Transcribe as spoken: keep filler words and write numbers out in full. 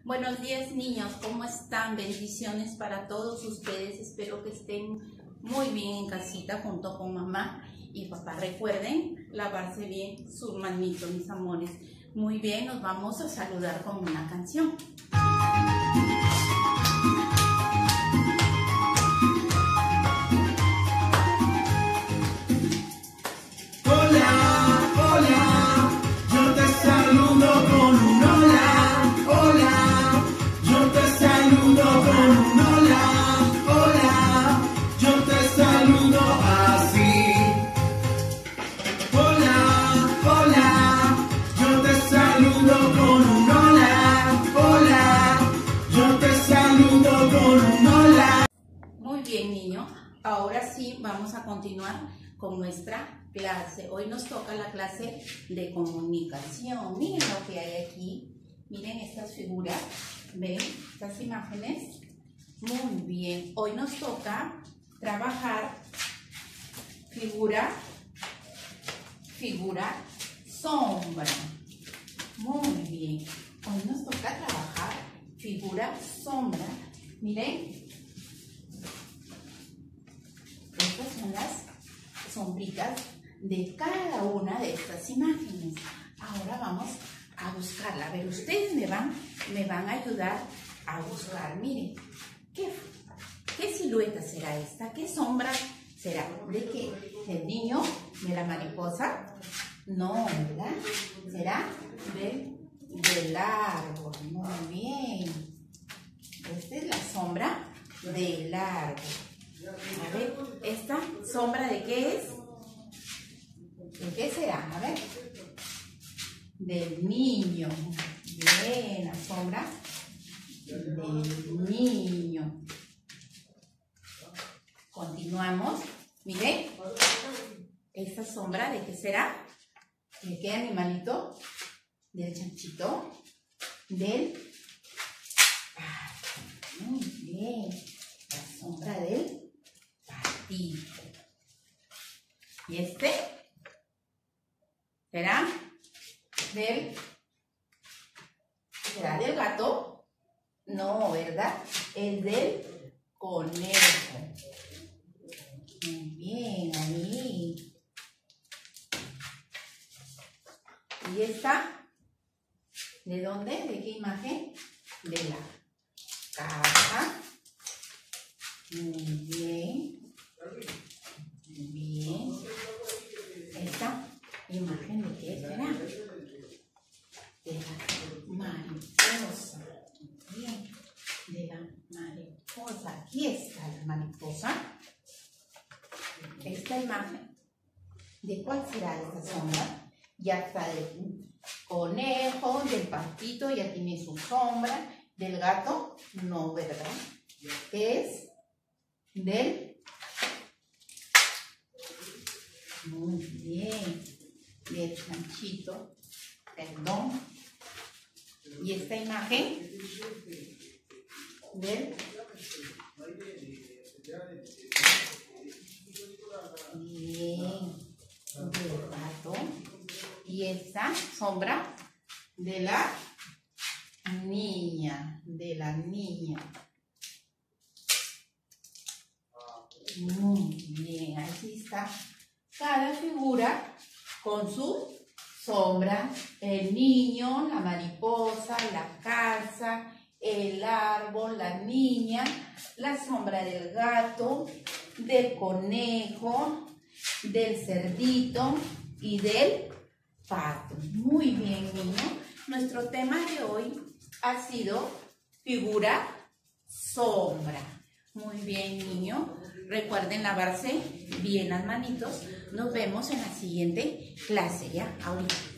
Buenos días, niños, ¿cómo están? Bendiciones para todos ustedes. Espero que estén muy bien en casita junto con mamá y papá. Recuerden lavarse bien sus manitos, mis amores. Muy bien, nos vamos a saludar con una canción. Ahora sí, vamos a continuar con nuestra clase. Hoy nos toca la clase de comunicación. Miren lo que hay aquí. Miren estas figuras. ¿Ven estas imágenes? Muy bien. Hoy nos toca trabajar figura, figura, sombra. Muy bien. Hoy nos toca trabajar figura, sombra. Miren. Estas son las sombritas de cada una de estas imágenes. Ahora vamos a buscarla. A ver, ustedes me van, me van a ayudar a buscar. Miren, ¿qué, qué silueta será esta? ¿Qué sombra será? ¿De qué? ¿Del niño? ¿De la mariposa? No, ¿verdad? ¿Será del, del árbol? Muy bien. Esta es la sombra del árbol. A ver, ¿esta sombra de qué es? ¿De qué será? A ver. Del niño. Bien, la sombra del niño. Continuamos. Miren. ¿Esta sombra de qué será? ¿De qué animalito? Del chanchito. Del... Ah, muy bien. La sombra del... ¿Y este? ¿Será del, ¿será del gato? No, ¿verdad? Es del conejo. Muy bien, ahí. ¿Y esta? ¿De dónde? ¿De qué imagen? De la casa. Muy bien. Bien. Esta imagen de qué será? De la mariposa. Bien. De la mariposa. Aquí está la mariposa. Esta imagen. ¿De cuál será esta sombra? Ya está del conejo, del patito, ya tiene su sombra. Del gato, no, ¿verdad? Es del... Muy bien. Del chanchito. Perdón. Y esta imagen del... Bien. Del gato. Y esta sombra de la niña. De la niña. Muy bien. Aquí está cada figura con su sombra. El niño, la mariposa, la casa, el árbol, la niña, la sombra del gato, del conejo, del cerdito y del pato. Muy bien, niños. Nuestro tema de hoy ha sido figura, sombra. Muy bien, niño. Recuerden lavarse bien las manitos. Nos vemos en la siguiente clase, ¿ya? Ahorita.